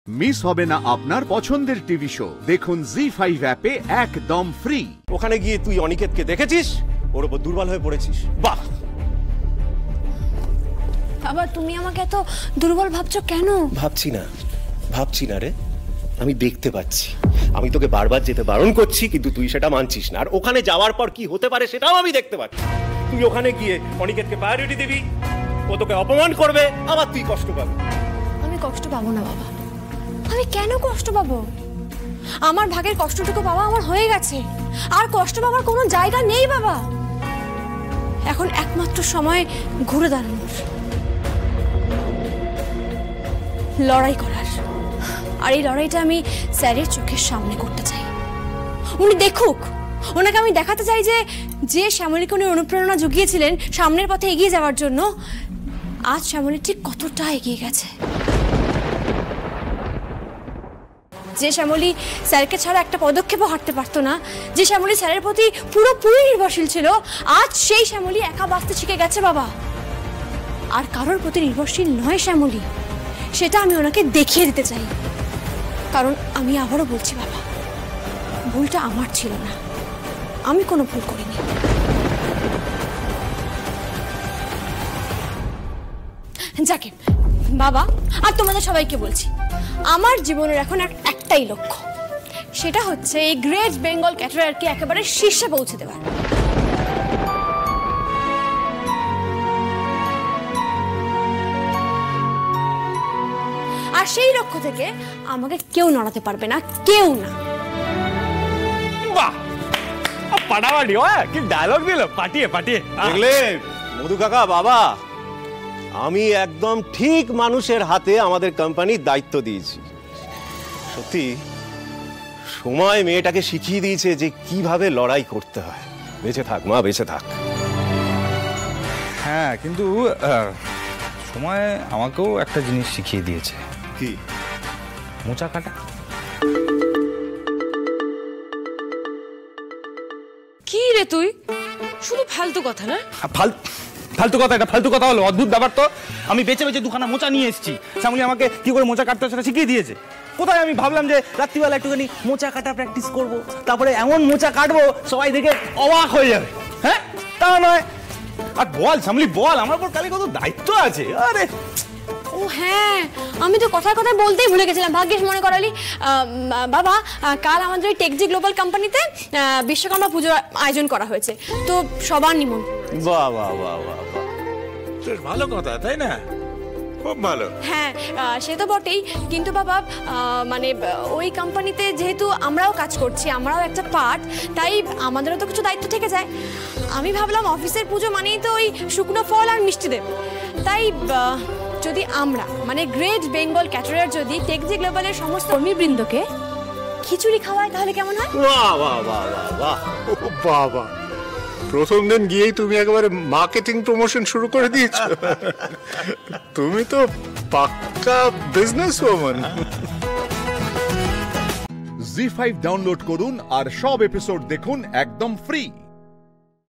Miss হবে না আপনার পছন্দের টিভি শো। দেখুন জি5 অ্যাপে একদম ফ্রি। ওখানে গিয়ে তুই অনিকেতকে দেখেছিস, ওর উপর দুর্বল হয়ে পড়েছিস। বাহ! বাবা, তুমি আমাকে এত দুর্বল ভাবছো কেন? ভাবছি না রে, আমি দেখতে পাচ্ছি। আমি তোকে বারবার যেতে বারণ করছি, কিন্তু তুই সেটা মানছিস না। আর ওখানে যাওয়ার পর কি হতে পারে সেটাও আমি দেখতে পাচ্ছি। তুই ওখানে গিয়ে অনিকেতকে প্রায়োরিটি দিবি, ও তোকে অপমান করবে, আবার তুই কষ্ট পাবি। আমি কষ্ট পাবো না বাবা। আমি কেন কষ্ট পাবো? আমার ভাগের কষ্টটুকু বাবা আমার হয়ে গেছে, আর কষ্ট পাওয়ার কোনো জায়গা নেই বাবা। এখন একমাত্র সময় ঘুরে দাঁড়ানোর, লড়াই করার। আর এই লড়াইটা আমি স্যারের চোখের সামনে করতে চাই। উনি দেখুক, ওনাকে আমি দেখাতে চাই যে যে শ্যামলীকে উনি অনুপ্রেরণা জুগিয়েছিলেন সামনের পথে এগিয়ে যাওয়ার জন্য, আজ শ্যামলী ঠিক কতটা এগিয়ে গেছে। যে শ্যামলী স্যারকে ছাড়া একটা পদক্ষেপও হাঁটতে পারতো না, যে শ্যামলী স্যারের প্রতি পুরোপুরি নির্ভরশীল ছিল, আজ সেই শ্যামলী একা বাঁচতে শিখে গেছে বাবা। আর কারোর প্রতি নির্ভরশীল নয় শ্যামলী, সেটা আমি ওনাকে দেখিয়ে দিতে চাই। কারণ আমি আবারও বলছি বাবা, ভুলটা আমার ছিল না, আমি কোনো ভুল করিনি। যাকে বাবা, আর তোমাদের সবাইকে বলছি, আমার জীবনের এখন একটাই লক্ষ্য, সেটা হচ্ছে এই গ্রেট বেঙ্গল ক্যাটারারকে একেবারে শীর্ষে পৌঁছে দেওয়ার। আর সেই লক্ষ্য থেকে আমাকে কেউ নড়াতে পারবে না, কেউ না। বাহ, ফাটাফাটি! কি ডায়লগ দিল, পাঠিয়ে দেখলে মধু কাকা, বাবা আমি একদম ঠিক মানুষের হাতে আমাদের কোম্পানির দায়িত্ব দিয়েছি। সত্যি সময় মেয়েটাকে শিখিয়ে দিয়েছে যে কিভাবে লড়াই করতে হয়। বেঁচে থাক মা, বেঁচে থাক। হ্যাঁ, কিন্তু সময় আমাকেও একটা জিনিস শিখিয়ে দিয়েছে। কি? মোচা কাটা। কি রে তুই, শুধু ফালতু কথা না? ফালতু কথা, এটা ফালতু কথা হলো? অদ্ভুত ব্যাপার তো। আমি বেঁচে বেঁচে দুখানা মোচা নিয়ে এসেছি, শ্যামলী আমাকে কি করে মোচা কাটতে সেটা শিখিয়ে দিয়েছে। কোথায় আমি ভাবলাম যে রাত্রিবেলা একটুখানি মোচা কাটা প্র্যাকটিস করব, তারপরে এমন মোচা কাটবো সবাই দেখে অবাক হয়ে যাবে। হ্যাঁ, তা নয়। আর বল শ্যামলী, বল, আমার উপর কালে কত দায়িত্ব আছে। আরে ও হ্যাঁ, আমি তো কথায় কথায় বলতেই ভুলে গেছিলাম, ভাগ্যিস মনে করালি। বাবা, কাল আমাদের ওই টেকজি গ্লোবাল কোম্পানিতে বিশ্বকর্মা পুজোর আয়োজন করা হয়েছে, তো সবার নিমন্ত্রণ। বাহ বাহ বাহ বাহ, বেশ ভালো কথা, তাই না? খুব ভালো। হ্যাঁ, সে তো বটেই, কিন্তু বাবা মানে ওই কোম্পানিতে যেহেতু আমরাও কাজ করছি, আমরাও একটা পার্ট, তাই আমাদেরও তো কিছু দায়িত্ব থেকে যায়। আমি ভাবলাম অফিসের পুজো মানেই তো ওই শুকনো ফল আর মিষ্টি দেব, তাই যদি আমরা মানে গ্রেট বেঙ্গল ক্যাটারার যদি টেকজি গ্লোবালের সমস্ত কর্মীবৃন্দকে খিচুড়ি খাওয়ায় তাহলে কেমন হয়? বাহ বাহ বাহ বাহ বাহ বাবা, প্রথম দিন গিয়েই তুমি একেবারে মার্কেটিং প্রমোশন শুরু করে দিয়েছো। তুমি তো পাক্কা বিজনেস ওম্যান। জি5 ডাউনলোড করুন আর সব এপিসোড দেখুন একদম ফ্রি।